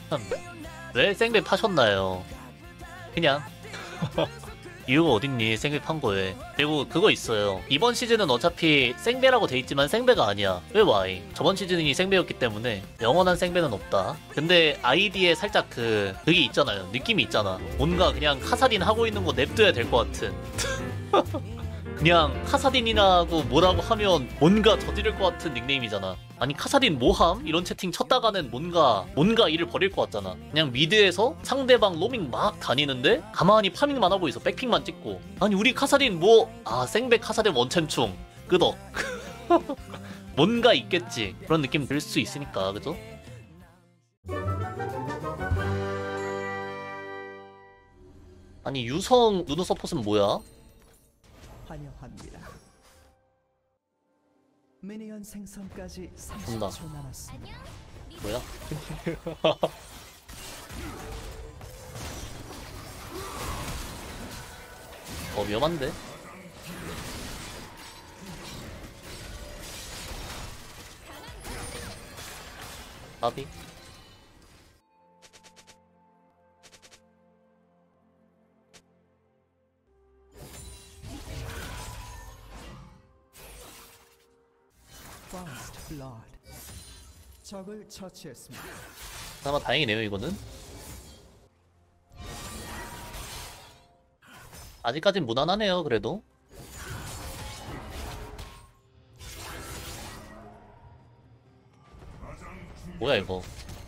왜 생배 파셨나요? 그냥 이유가 어딨니? 생배 판 거에. 그리고 그거 있어요. 이번 시즌은 어차피 생배라고 돼 있지만 생배가 아니야. 왜 와이? 저번 시즌이 생배였기 때문에 영원한 생배는 없다. 근데 아이디에 살짝 그게 있잖아요. 느낌이 있잖아. 뭔가 그냥 카사딘 하고 있는 거 냅둬야 될 것 같은. 그냥 카사딘이라고 뭐라고 하면 뭔가 저지를 것 같은 닉네임이잖아. 아니 카사딘 뭐함? 이런 채팅 쳤다가는 뭔가 일을 벌일 것 같잖아. 그냥 미드에서 상대방 로밍 막 다니는데 가만히 파밍만 하고 있어. 백핑만 찍고. 아니 우리 카사딘 생배 카사딘 원챔충 끄덕. 뭔가 있겠지. 그런 느낌 들 수 있으니까. 그죠? 아니 유성 누누 서폿은 뭐야? 환영합니다. 미니언 생성까지 온다. 30초 남았습니다. 뭐야? 위험한데? 아비? First Blood. 적을 처치했습니다. 그나마 다행이네요 이거는. 아직까진 무난하네요 그래도. 뭐야 이거.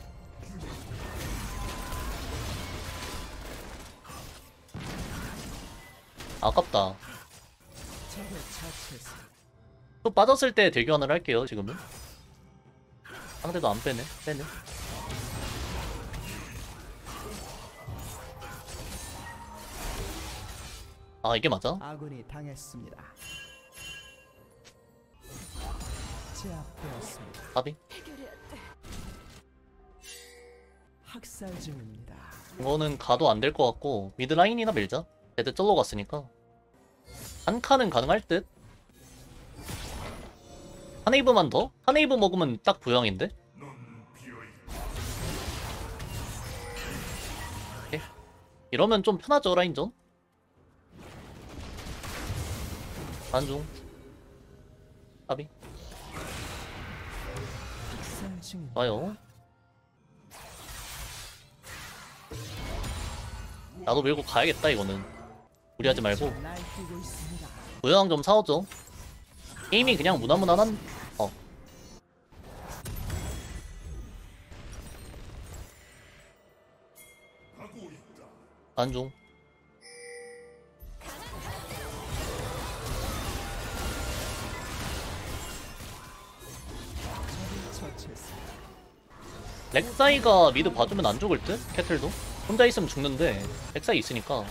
아깝다. 적을 처치했습니다. 또 빠졌을 때 대교환을 할게요 지금은. 상대도 안 빼네. 아 이게 맞아? 아군이 당했습니다. 제압되었습니다. 아비? 학살 중입니다. 이거는 가도 안 될 것 같고 미드 라인이나 밀자. 애들 쩔러 갔으니까 한 칸은 가능할 듯. 한 웨이브만 더? 한 웨이브 먹으면 딱 부영인데? 오케이. 이러면 좀 편하죠 라인전? 안중 아비 학살 중입니다. 좋아요. 나도 밀고 가야겠다 이거는. 무리하지 말고 날뛰고 있습니다. 고양 좀 사오죠. 게임이 그냥 무난무난한. 안중 적을 처치했습니다. 렉사이가 미드 봐주면 안 죽을 듯? 캐틀도? 혼자 있으면 죽는데 렉사이 있으니까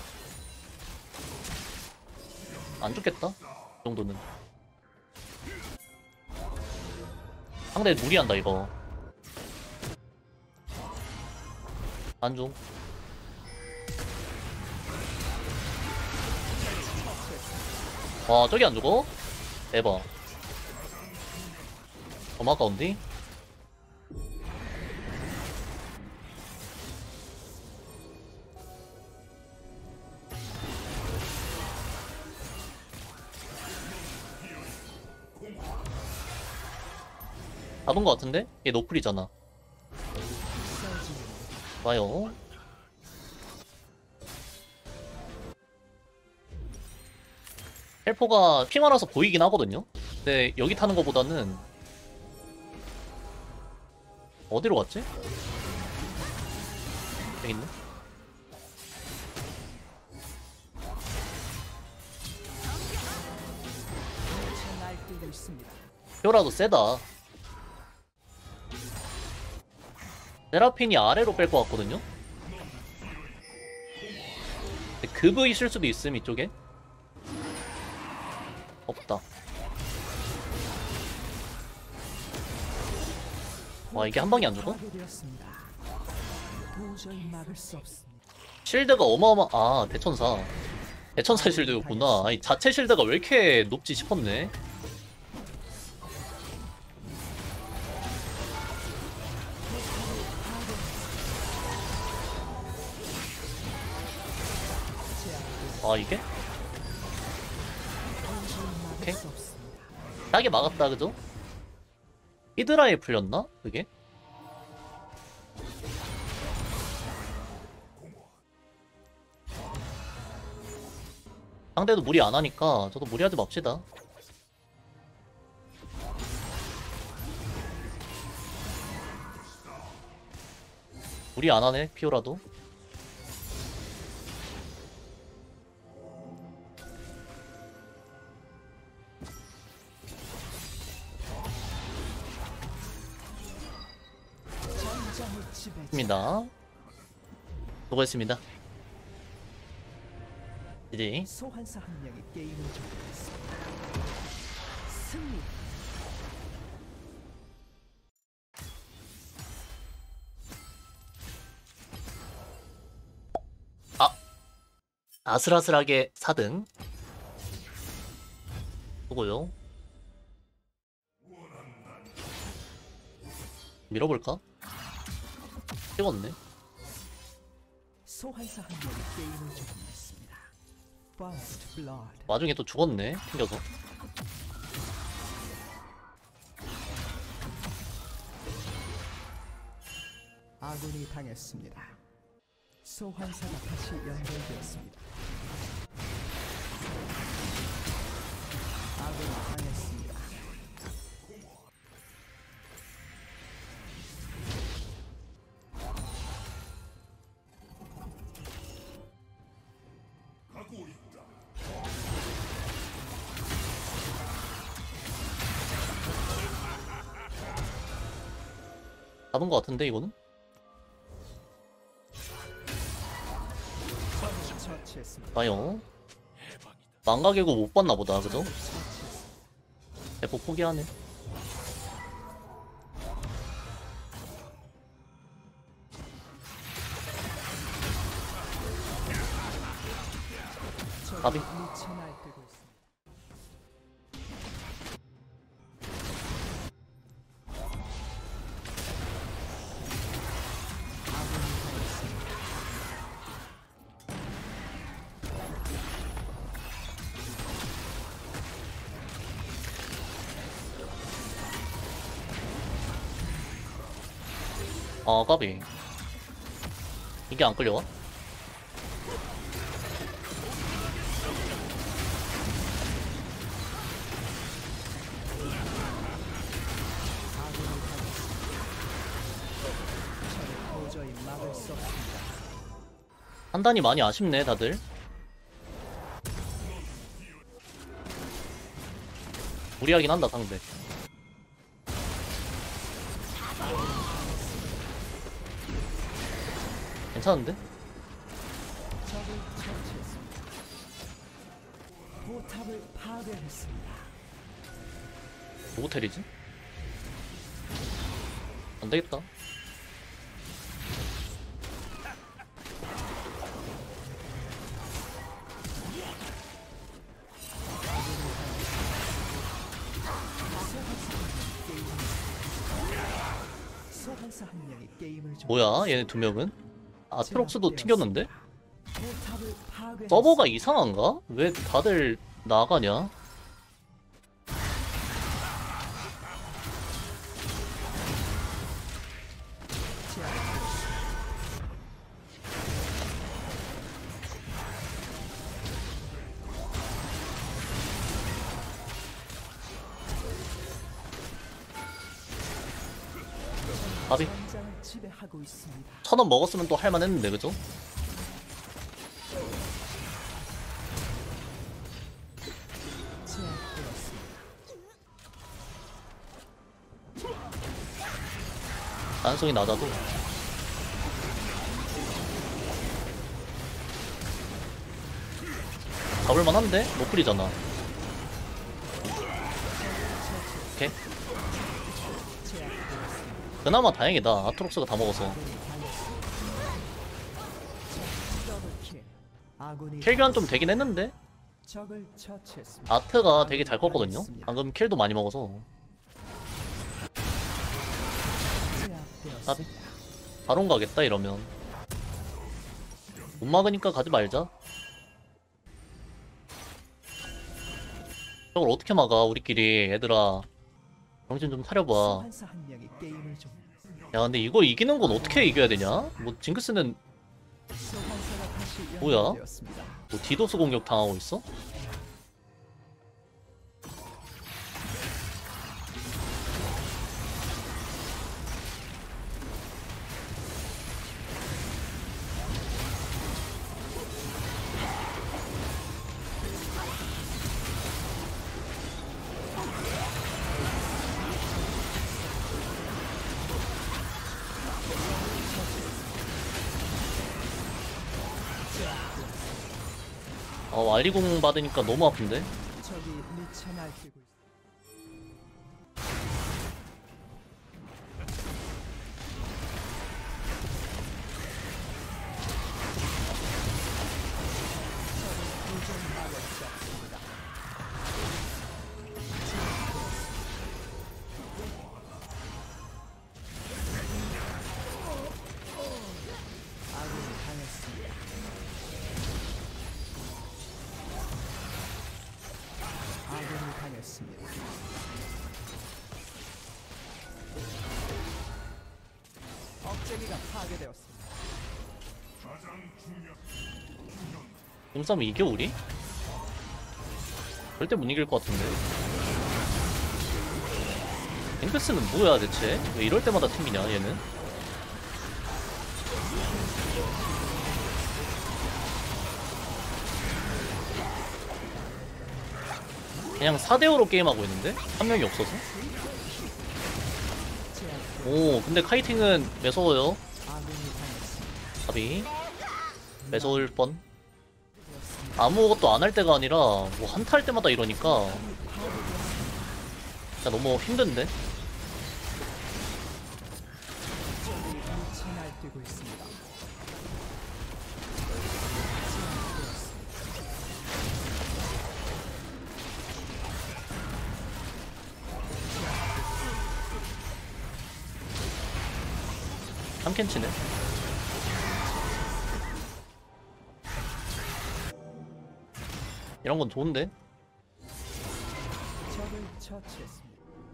안 죽겠다? 이 정도는. 상대 무리한다 이거. 안중 와 저기 안 죽어? 대박. 너무 아까운데? 잡은 거 같은데? 얘 노플이잖아. 학살 중입니다. 좋아요. 헬포가 피 많아서 보이긴 하거든요? 근데 여기 타는 거보다는 어디로 갔지? 여기 있네? 미쳐 날뛰고 있습니다. 뼈라도 세다. 세라핀이 아래로 뺄 것 같거든요? 근데 그브 있을 수도 있음 이쪽에? 없다. 와 이게 한 방이 안 죽어? 파괴되었습니다. 도저히 막을 수 없습니다. 실드가 아 대천사. 대천사 실드였구나. 아니 자체 실드가 왜 이렇게 높지 싶었네. 아 이게? 도저히 막을 오케이. 수 없습니다. 딱이 막았다 그죠? 히드라에 풀렸나? 그게? 상대도 무리 안 하니까 저도 무리하지 맙시다. 무리 안 하네 피오라도. 전장의 지배자. 입니다. 수고했습니다. 이제 소환사 한 명이 게임을 종료했습니다. 승리. 아슬아슬하게 4등. 수고요. 밀어볼까? 찍었네. 소환사 한 명이 게임을 종료했습니다. First Blood. 와중에 또 죽었네. 튕겨서. 아군이 당했습니다. 소환사가 다시 연결되었습니다. 아군이 당했습니다. 잡은 것 같은데 이거는? 적을 처치했습니다. 봐요. 망가개고 못 봤나 보다 그죠? 처치했습니다. 대포 포기하네. 적이 까비. 미쳐 날뛰고 있습니다. 아군이 당했습니다. 아 까비. 이게 안 끌려와? 아군이 당했습니다. 저를 도저히 막을 수 없습니다. 판단이 많이 아쉽네 다들. 무리하긴 한다 상대. 괜찮은데? 적을 처치했습니다. 포탑을 파괴했습니다. 누구 테리지? 안되겠다. 소환사 한 명이 게임을 뭐야 얘네 두 명은? 아트록스도 튕겼는데? 포탑을 파괴했습니다. 서버가 이상한가? 왜 다들 나가냐? 아비 전장을 지배하고 있습니다. 1000원 먹었으면 또 할만했는데 그죠? 제압되었습니다. 가능성이 낮아도 잡을만한데? 노플이잖아. 오케이. 그나마 다행이다. 아트록스가 다 먹어서. 더블킬. 아군이 킬 교환 좀 되긴 했는데 적을 처치했습니다. 아트가 되게 잘 컸거든요. 방금 킬도 많이 먹어서. 까비. 제압되었습니다. 바론 가겠다 이러면. 못 막으니까 가지 말자. 저걸 어떻게 막아 우리끼리. 얘들아 정신 좀 차려봐. 소환사 한 명이 게임을 좀. 야 근데 이거 이기는 건 어떻게 이겨야 되냐? 뭐 징크스는 소환사가 다시 뭐야? 연결되었습니다. 뭐 디도스 공격 당하고 있어? 알리공 받으니까 너무 아픈데? 적이 미쳐 날뛰고 있습니다. 아군이 당했습니다. 아군이 당했습니다. 억제기가 파괴되었습니다. 몸싸움 이겨 우리? 절대 못 이길 것 같은데. 징크스는 뭐야 대체? 왜 이럴 때마다 튕기냐 얘는? 그냥 4대5로 게임하고 있는데? 한 명이 없어서? 오 근데 카이팅은 매서워요. 아군이 당했습니다. 답이 매서울 뻔. 아무것도 안 할 때가 아니라 뭐 한타 할 때마다 이러니까 진짜 너무 힘든데? 적이 미쳐 날뛰고 있습니다. 삼캔치네. 이런 건 좋은데? 적을 처치했습니다.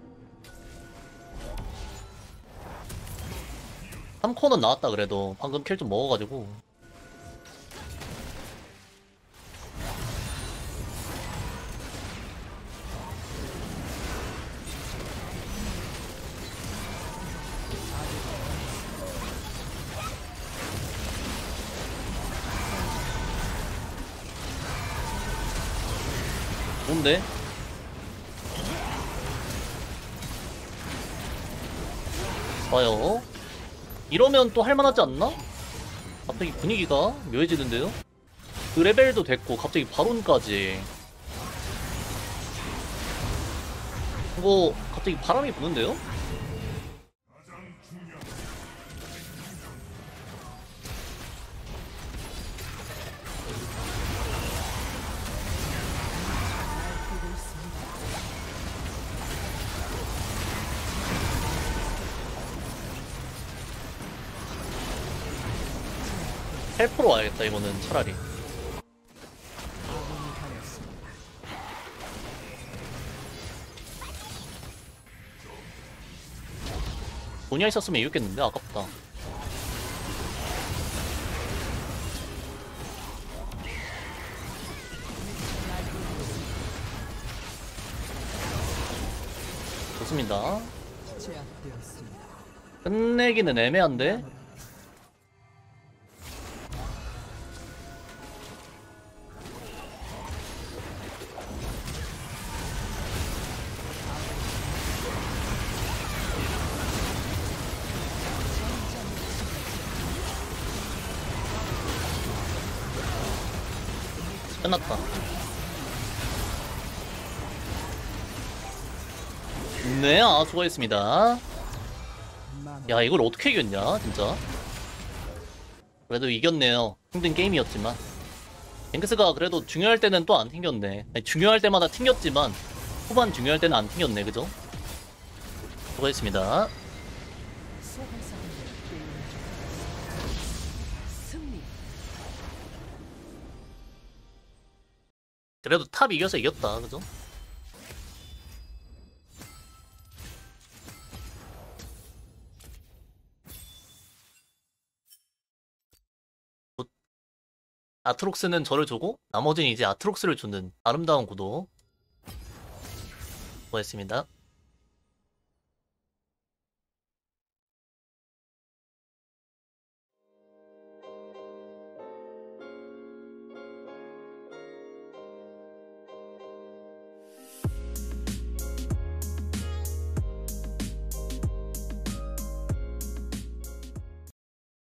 3코는 나왔다 그래도 방금 킬 좀 먹어가지고. 좋은데? 좋아요. 이러면 또 할만하지 않나? 갑자기 분위기가 묘해지는데요? 그 레벨도 됐고 갑자기 바론까지. 이거 갑자기 바람이 부는데요? 날뛰고 있습니다. 헬프로 와야겠다 이거는 차라리. 아군이 당했습니다. 돈이 있었으면 이겼겠는데 아깝다. 좋습니다. 제압되었습니다. 끝내기는 애매한데? 끝났다. 네, 수고했습니다. 야, 이걸 어떻게 이겼냐, 진짜. 그래도 이겼네요. 힘든 게임이었지만. 뱅크스가 그래도 중요할 때는 또 안 튕겼네. 아니, 중요할 때마다 튕겼지만, 후반 중요할 때는 안 튕겼네, 그죠? 수고했습니다. 소환사 한 명이 게임을 좀. 승리. 그래도 탑 이겨서 이겼다, 그죠? 아트록스는 저를 주고 나머지는 이제 아트록스를 주는 아름다운 구도. 수고했습니다.